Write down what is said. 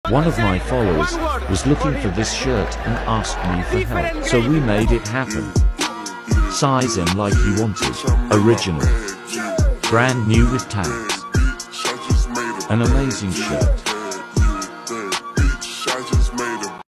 One of my followers was looking for this shirt and asked me for help, so we made it happen. Size M like he wanted. Original. Brand new with tags. An amazing shirt.